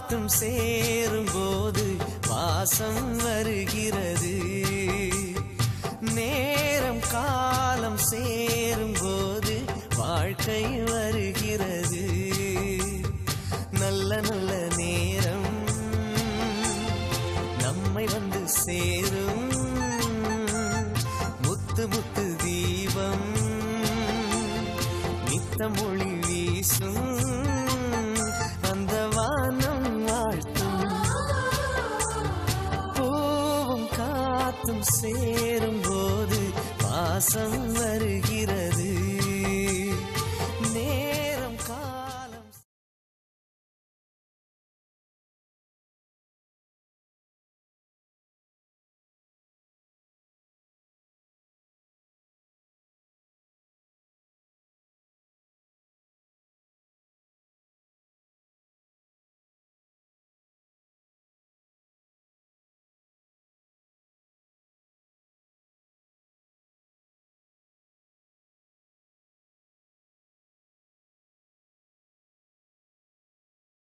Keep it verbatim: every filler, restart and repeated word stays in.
காத்தும் சேரும் போது வாசம் வருகிறது. நேரம் காலம் சேரும் போது வாழ்க்கை வருகிறது. நல்ல நல்ல நேரம் நம்மை வந்து சேரும். முத்து முத்து தீபம் நித்தம் ஒளி வீசும். அந்த வானம் வாழ்த்தும். பூவும் காத்தும் சேரும் போது வாசம்